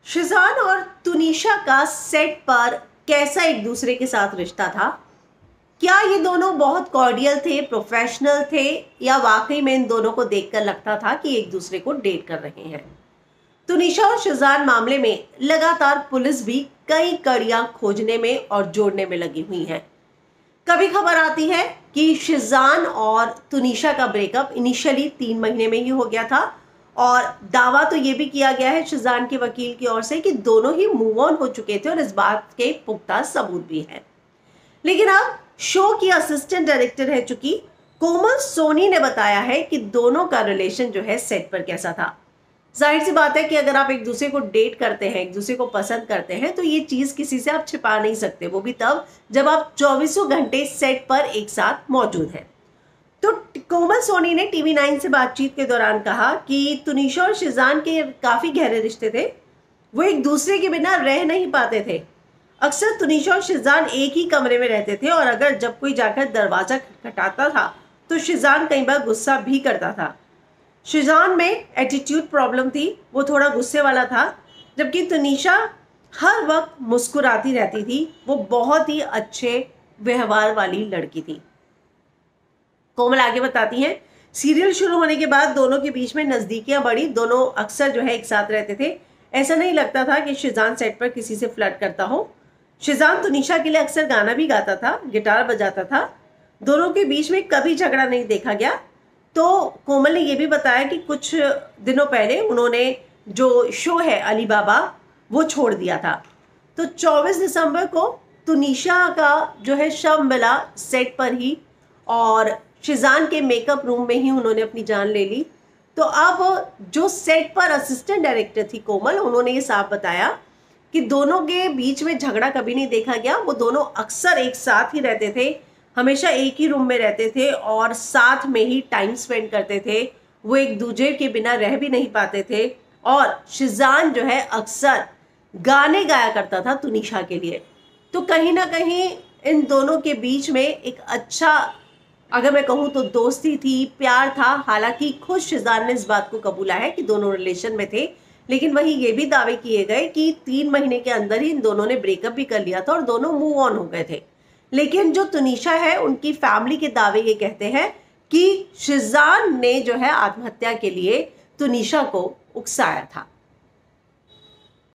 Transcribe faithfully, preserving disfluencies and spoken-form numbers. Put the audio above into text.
शिज़ान और तुनिशा का सेट पर कैसा एक दूसरे के साथ रिश्ता था? क्या ये दोनों बहुत कॉर्डियल थे, प्रोफेशनल थे, या वाकई में इन दोनों को देखकर लगता था कि एक दूसरे को डेट कर रहे हैं? तुनिशा और शिज़ान मामले में लगातार पुलिस भी कई कड़ियां खोजने में और जोड़ने में लगी हुई है। कभी खबर आती है कि शिज़ान और तुनिशा का ब्रेकअप इनिशियली तीन महीने में ही हो गया था, और दावा तो ये भी किया गया है शिज़ान के वकील की ओर से कि दोनों ही मूव ऑन हो चुके थे और इस बात के पुख्ता सबूत भी हैं। लेकिन अब शो की असिस्टेंट डायरेक्टर रह चुकी कोमल सोनी ने बताया है कि दोनों का रिलेशन जो है सेट पर कैसा था। जाहिर सी बात है कि अगर आप एक दूसरे को डेट करते हैं, एक दूसरे को पसंद करते हैं, तो ये चीज किसी से आप छिपा नहीं सकते, वो भी तब जब आप चौबीसों घंटे सेट पर एक साथ मौजूद हैं। तो कोमल सोनी ने टीवी नाइन से बातचीत के दौरान कहा कि तुनिशा और शिज़ान के काफी गहरे रिश्ते थे, वो एक दूसरे के बिना रह नहीं पाते थे। अक्सर तुनिशा और शिज़ान एक ही कमरे में रहते थे, और अगर जब कोई जाकर दरवाजा खटखटाता था तो शिज़ान कई बार गुस्सा भी करता था। शिज़ान में एटीट्यूड प्रॉब्लम थी, वो थोड़ा गुस्से वाला था, जबकि तुनिशा हर वक्त मुस्कुराती रहती थी। वो बहुत ही अच्छे व्यवहार वाली लड़की थी। कोमल आगे बताती हैं, सीरियल शुरू होने के बाद दोनों के बीच में नज़दीकियां बढ़ी। दोनों अक्सर जो है एक साथ रहते थे। ऐसा नहीं लगता था कि शिज़ान सेट पर किसी से फ्लर्ट करता हो। शिज़ान तुनिशा के लिए अक्सर गाना भी गाता था, गिटार बजाता था। दोनों के बीच में कभी झगड़ा नहीं देखा गया। तो कोमल ने यह भी बताया कि कुछ दिनों पहले उन्होंने जो शो है अली बाबा वो छोड़ दिया था। तो चौबीस दिसंबर को तुनिशा का जो है शव मिला सेट पर ही, और शिज़ान के मेकअप रूम में ही उन्होंने अपनी जान ले ली। तो अब जो सेट पर असिस्टेंट डायरेक्टर थी कोमल, उन्होंने ये साफ बताया कि दोनों के बीच में झगड़ा कभी नहीं देखा गया। वो दोनों अक्सर एक साथ ही रहते थे, हमेशा एक ही रूम में रहते थे और साथ में ही टाइम स्पेंड करते थे। वो एक दूसरे के बिना रह भी नहीं पाते थे, और शिज़ान जो है अक्सर गाने गाया करता था तुनिशा के लिए। तो कहीं ना कहीं इन दोनों के बीच में एक अच्छा, अगर मैं कहूँ तो दोस्ती थी, प्यार था। हालांकि खुद शिज़ान ने इस बात को कबूला है कि दोनों रिलेशन में थे, लेकिन वहीं ये भी दावे किए गए कि तीन महीने के अंदर ही इन दोनों ने ब्रेकअप भी कर लिया था और दोनों मूव ऑन हो गए थे। लेकिन जो तुनिशा है, उनकी फैमिली के दावे ये कहते हैं कि शिज़ान ने जो है आत्महत्या के लिए तुनिशा को उकसाया था।